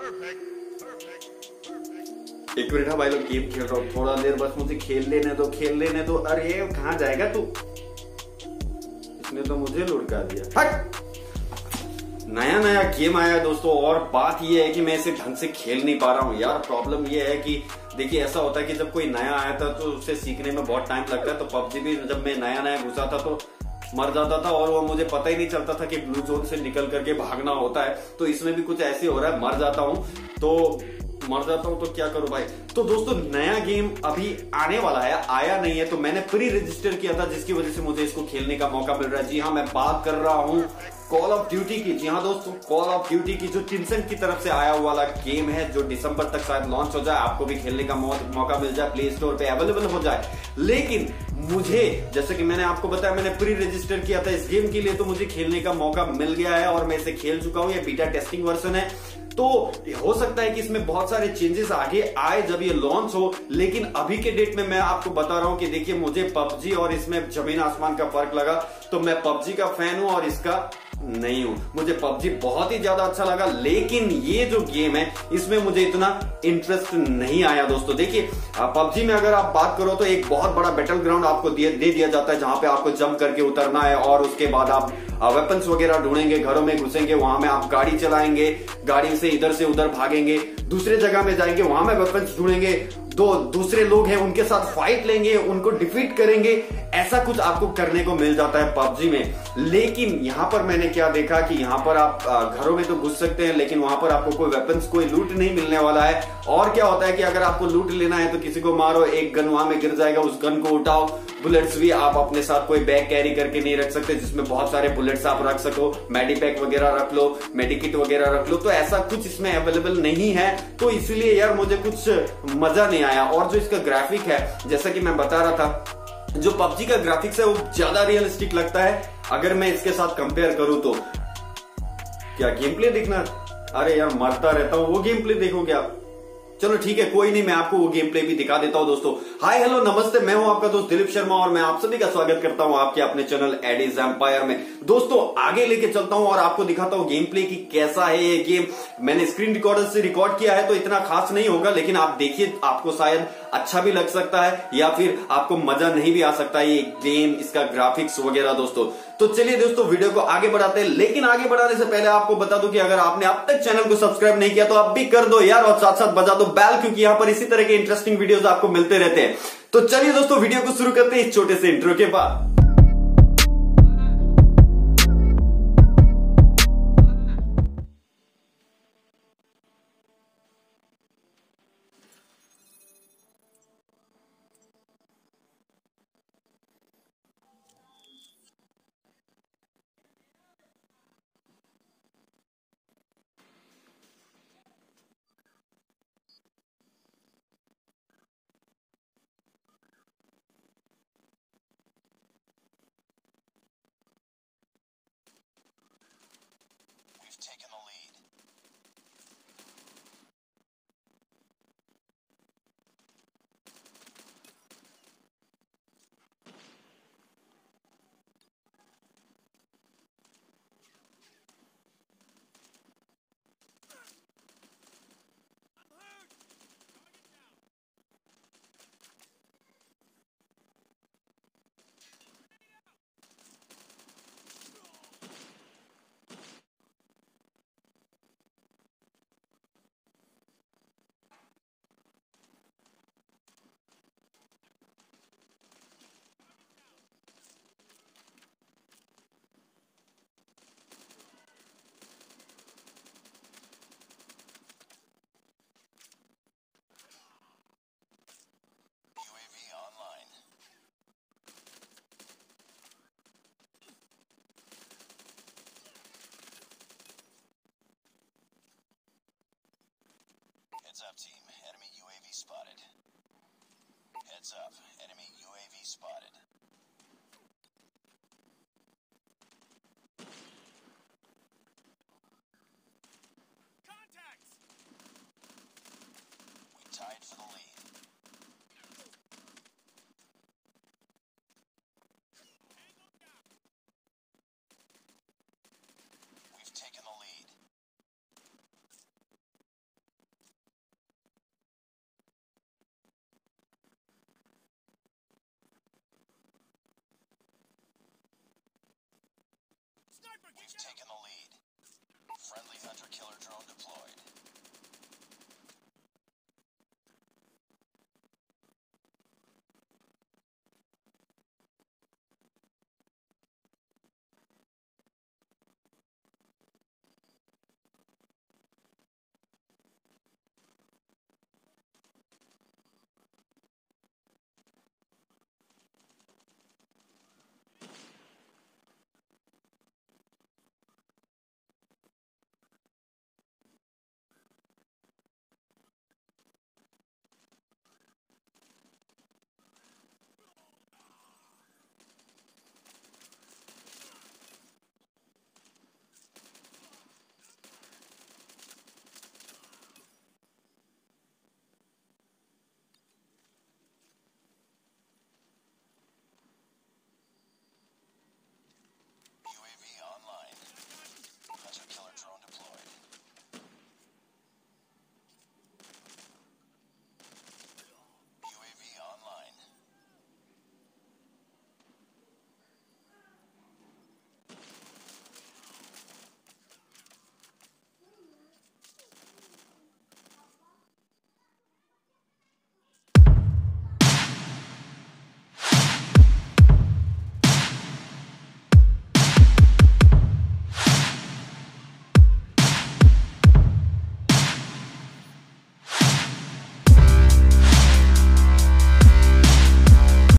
एक मिनट, हाँ भाई लोग, गेम खेल रहा हूँ, थोड़ा देर बस मुझे खेल लेने दो। अरे कहाँ जाएगा तू? इसने तो मुझे लुढ़का दिया। हट! नया गेम आया है दोस्तों, और बात ये है कि मैं इसे ढंग से खेल नहीं पा रहा हूँ यार। प्रॉब्लम ये है कि देखिए, ऐसा होता है कि जब कोई नया आया था तो उसे सीखने में बहुत टाइम लगता है। तो पबजी भी जब मैं नया घुसा था तो मर जाता था, और वो मुझे पता ही नहीं चलता था कि ब्लू जोन से निकल करके भागना होता है। तो इसमें भी कुछ ऐसे हो रहा है, मर जाता हूँ तो क्या करूं भाई। तो दोस्तों, नया गेम अभी आने वाला है, आया नहीं है, तो मैंने प्री रजिस्टर किया था, जिसकी वजह से मुझे इसको खेलने का मौका मिल रहा है। जी हाँ, मैं बात कर रहा हूँ कॉल ऑफ ड्यूटी की। जी हाँ दोस्तों, कॉल ऑफ ड्यूटी की, जो टिनसेंट की तरफ से आया हुआ वाला गेम है, जो दिसंबर तक शायद लॉन्च हो जाए, आपको भी खेलने का मौका मिल जाए, प्ले स्टोर पे अवेलेबल हो जाए। लेकिन मुझे, जैसे कि मैंने आपको बताया, मैंने प्री रजिस्टर किया था इस गेम के लिए, तो मुझे खेलने का मौका मिल गया है और मैं इसे खेल चुका हूं। ये बीटा टेस्टिंग वर्जन है, तो हो सकता है कि इसमें बहुत सारे चेंजेस आगे आए जब ये लॉन्च हो। लेकिन अभी के डेट में मैं आपको बता रहा हूं कि देखिए, मुझे पबजी और इसमें जमीन आसमान का फर्क लगा। तो मैं पबजी का फैन हूं और इसका नहीं हूं। मुझे पबजी बहुत ही ज्यादा अच्छा लगा, लेकिन ये जो गेम है इसमें मुझे इतना इंटरेस्ट नहीं आया दोस्तों। देखिए, पबजी में अगर आप बात करो तो एक बहुत बड़ा बैटल ग्राउंड आपको दे दिया जाता है, जहां पे आपको जंप करके उतरना है, और उसके बाद आप वेपन्स वगैरह ढूंढेंगे, घरों में घुसेंगे, वहां में आप गाड़ी चलाएंगे, गाड़ी से इधर से उधर भागेंगे, दूसरे जगह में जाएंगे, वहां में वेपन्स ढूंढेंगे, दो दूसरे लोग हैं उनके साथ फाइट लेंगे, उनको डिफीट करेंगे। ऐसा कुछ आपको करने को मिल जाता है पबजी में। लेकिन यहां पर मैंने क्या देखा कि यहां पर आप घरों में तो घुस सकते हैं, लेकिन वहां पर आपको कोई वेपन्स, कोई लूट नहीं मिलने वाला है। और क्या होता है कि अगर आपको लूट लेना है तो किसी को मारो, एक गन वहां में गिर जाएगा, उस गन को उठाओ। बुलेट्स भी आप अपने साथ कोई बैग कैरी करके नहीं रख सकते जिसमें बहुत सारे बुलेट्स आप रख सको। मेडिपैक वगैरह रख लो, मेडिकिट वगैरह रख लो, तो ऐसा कुछ इसमें अवेलेबल नहीं है। तो इसलिए यार मुझे कुछ मजा नहीं आया। और जो इसका ग्राफिक है, जैसा कि मैं बता रहा था, जो पबजी का ग्राफिक्स है वो ज्यादा रियलिस्टिक लगता है अगर मैं इसके साथ कंपेयर करूं तो। क्या गेम प्ले देखना? अरे यार, मरता रहता हूं, वो गेम प्ले देखोगे आप? चलो ठीक है, कोई नहीं, मैं आपको वो गेम प्ले भी दिखा देता हूं दोस्तों। हाय हेलो नमस्ते, मैं हूं आपका दोस्त दिलीप शर्मा, और मैं आप सभी का स्वागत करता हूं आपके अपने चैनल एडीज एम्पायर में। दोस्तों, आगे लेके चलता हूं और आपको दिखाता हूं गेम प्ले की कैसा है ये गेम। मैंने स्क्रीन रिकॉर्डर से रिकॉर्ड किया है, तो इतना खास नहीं होगा, लेकिन आप देखिए, आपको शायद अच्छा भी लग सकता है या फिर आपको मजा नहीं भी आ सकता है ये गेम, इसका ग्राफिक्स वगैरह दोस्तों। तो चलिए दोस्तों, वीडियो को आगे बढ़ाते हैं। लेकिन आगे बढ़ाने से पहले आपको बता दूं कि अगर आपने अब तक चैनल को सब्सक्राइब नहीं किया तो आप भी कर दो यार, और साथ साथ बजा दो बेल, क्योंकि यहां पर इसी तरह के इंटरेस्टिंग वीडियोस आपको मिलते रहते हैं। तो चलिए दोस्तों, वीडियो को शुरू करते हैं इस छोटे से इंट्रो के बाद। Taken the lead. UAV online. Heads up, team. Enemy UAV spotted. Heads up. Enemy UAV spotted. Contacts! We tied for the lead. We've taken the lead. We've taken the lead. Friendly hunter-killer drone deployed.